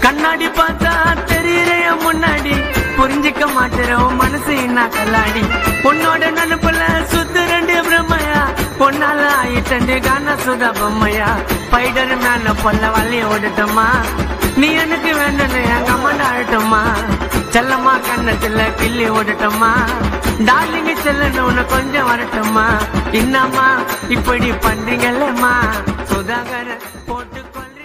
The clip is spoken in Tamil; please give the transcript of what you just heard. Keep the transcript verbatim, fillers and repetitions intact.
கண்ணாடி பார்த்தா தெரியறைய முன்னாடி புரிஞ்சிக்க மாட்டேறோம் மனசு என்ன கல்லாடி பொண்ணோட நினைப்புல சுத்து ரெண்டு பிரம்மையா பொண்ணால ஆயிட்டண்டு கான சுதா பொம்மையா பைடர் மேல பொல்ல வள்ளிய ஓடட்டுமா நீ எனக்கு வேண்டனு எங்க அம்மாண்ட ஆழட்டுமா செல்லம்மா கண்ணத்துல கிள்ளி ஓடட்டுமா டார்லிங்க செல்லன்னு கொஞ்சம் வரட்டுமா என்னம்மா இப்படி பண்றீங்கல்லம்மா சுதாகர போட்டுக்கொள்ள